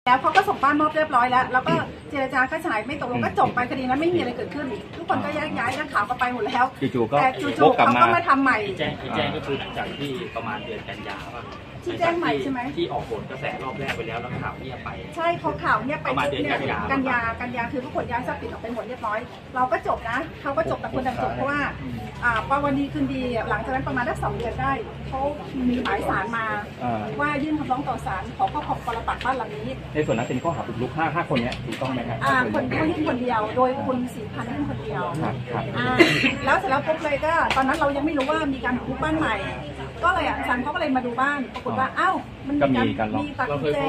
แล้วเขาก็ส่งบ้านมอบเรียบร้อยแล้วก็เจรจาก็ฉายไม่ตกลงก็จบไปคดีนั้นไม่มีอะไรเกิดขึ้นทุกคนก็แยกย้ายนักข่าวก็ไปหมดแล้วแต่จู่ๆเขาก็มาทำใหม่แจ้งก็คือหลังจากที่ประมาณเดือนกันยาป่ะที่แจ้งใหม่ใช่ไหมที่ออกโหนกระแสรอบแรกไปแล้วข่าวเงียบไปใช่เขาข่าวเงียบไปเนี่ยกันยาคือทุกคนย้ายทรัพย์สินออกไปหมดเรียบร้อยเราก็จบนะเขาก็จบแต่คนดังจบเพราะว่าวันดีคืนดีหลังจากนั้นประมาณได้2 เดือนได้เขามีหมายศาลมาว่ายื่นคำร้องต่อศาลขอครอบครองปรปักษ์บ้านหลังนี้ในส่วนนั้นเป็นข้อหาบุกรุก5 คนนี้ถูกต้องไหมครับคนยื่นคนเดียวโดยคุณศรีพันธ์ยื่นคนเดียวแล้วเสร็จแล้วปุ๊บเลยก็ตอนนั้นเรายังไม่รู้ว่ามีการบุกบ้านใหม่ก็เลยศาลเขาก็เลยมาดูบ้านปรากฏว่าอ้าวมันมีการตัดกุญแจ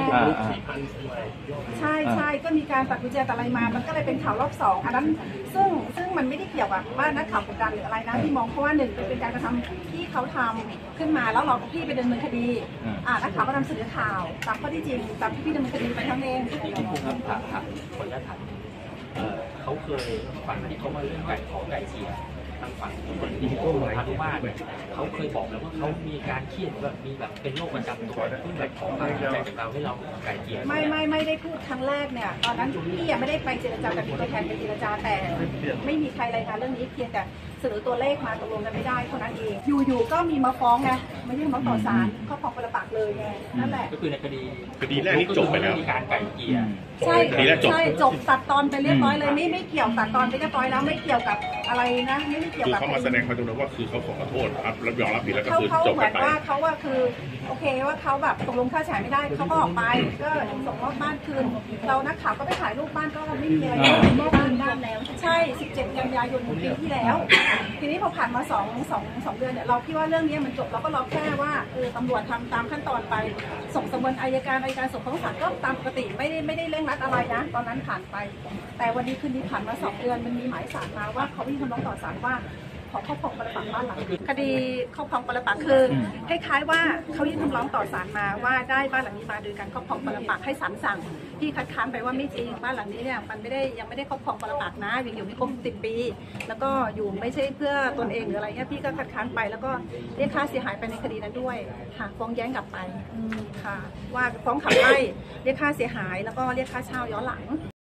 ใช่ก็มีการตัดกุญแจแต่อะไรมามันก็เลยเป็นข่าวรอบ2อันนั้นซึ่งมันไม่ได้เกี่ยวกับว่านักข่าวกดดันหรืออะไรนะที่มองเพราะว่า1เป็นการกระทำที่เขาทำขึ้นมาแล้วเราพี่ไปดำเนินคดีนักข่าวก็นำเสนอข่าวตามข้อที่จริงตามที่พี่ดำเนินคดีไปทั้งเองที่คุณถามขออนุญาตถามเขาเคยฝั่งที่เขามาเรื่องไก่เสียทางฝั่งคนที่เขาพานุมาตรเขาเคยบอกแล้วว่าเขามีการเครียดแบบมีแบบเป็นโรคประจำตัวที่แบบขอความใจจากเราให้เราไก่เกลี่ยไม่ได้พูดครั้งแรกเนี่ยตอนนั้นพี่ยังไม่ได้ไปเจรจากับตัวแทนไปเจรจาแต่ไม่มีใครรายงานเรื่องนี้เพียงแต่เสนอตัวเลขมาตกลงกันไม่ได้เท่านั้นเองอยู่ก็มีมาฟ้องไงไม่ได้มาต่อศาลครอบครองปรปักษ์เลยไงนั่นแหละก็คือในคดีแรกนี่จบไปแล้วมีการไก่เกลี่ยใช่จบตัดตอนไปเรียบร้อยเลยไม่เกี่ยวตัดตอนไปเรียบร้อยแล้วไม่เกี่ยวกับอะไรนะไม่เกี่ยวกับเขามาแสดงความจำนงว่าคือเขาขอโทษครับรับยอมรับผิดแล้วก็คือจบไปเขาว่าคือโอเคว่าเขาแบบตกลงค่าใช้ไม่ได้เขาก็ออกไปก็ส่งมอบบ้านคืนเรานักข่าวก็ไปถ่ายรูปบ้านก็ไม่มีอะไรมอบคืนบ้านแล้วใช่17 กันยายนปีที่แล้วทีนี้พอผ่านมา2 เดือนเนี่ยเราคิดว่าเรื่องนี้มันจบเราก็รอแค่ว่าตำรวจทำตามขั้นตอนไปส่งสำนวนอัยการส่งฟ้องศาลก็ตามปกติไม่ได้เร่งรัดอะไรนะตอนนั้นผ่านไปแต่วันนี้คืนนี้ผ่านมา2 เดือนมันมีหมายศาลมาว่าเขายื่นคำร้องต่อศาลว่าขอครอบครองปรปักษ์บ้านหลังคดีครอบครองปรปักษ์คือคล้ายๆว่าเขายื่นคำร้องต่อศาลมาว่าได้บ้านหลังนี้มาโดยการครอบครองปรปักษ์ให้ศาลสั่งที่คัดค้านไปว่าไม่จริงบ้านหลังนี้เนี่ยมันยังไม่ได้ครอบครองปรปักษ์นะยังอยู่ไม่ครบ10 ปีแล้วก็อยู่ไม่ใช่เพื่อตนเองหรืออะไรเงี้ยพี่ก็คัดค้านไปแล้วก็เรียกค่าเสียหายไปในคดีนั้นด้วยค่ะฟ้องแย้งกลับไปค่ะว่าฟ้องขับไล่เรียกค่าเสียหายแล้วก็เรียกค่าเช่าย้อนหลัง